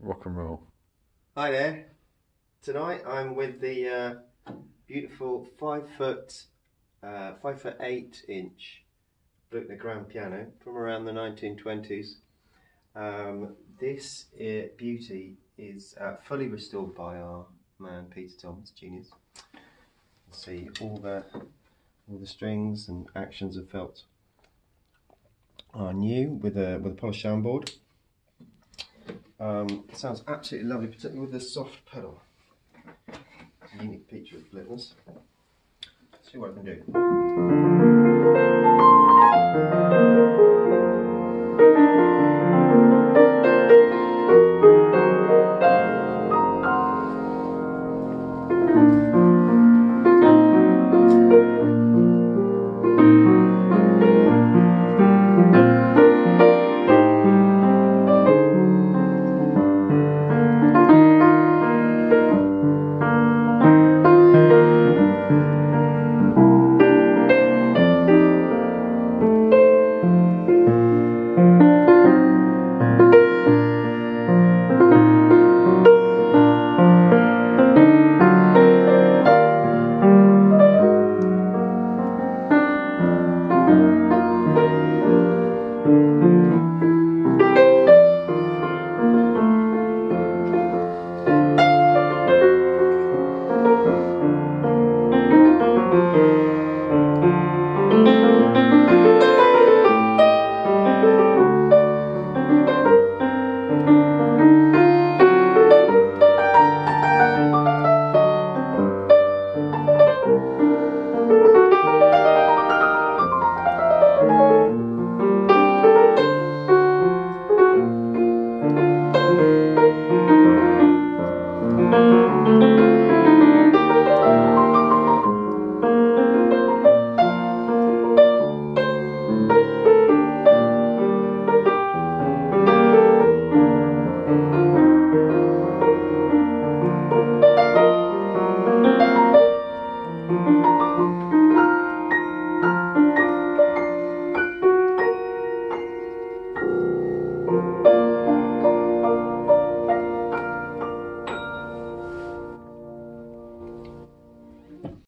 Rock and roll. Hi there. Tonight I'm with the beautiful 5'8" Bruckner grand piano from around the 1920s. This beauty is fully restored by our man Peter Thomas, genius. See all the strings and actions of felt are new with a polished soundboard. It sounds absolutely lovely, particularly with the soft pedal. It's a unique feature of Blittner's. Let's see what I can do.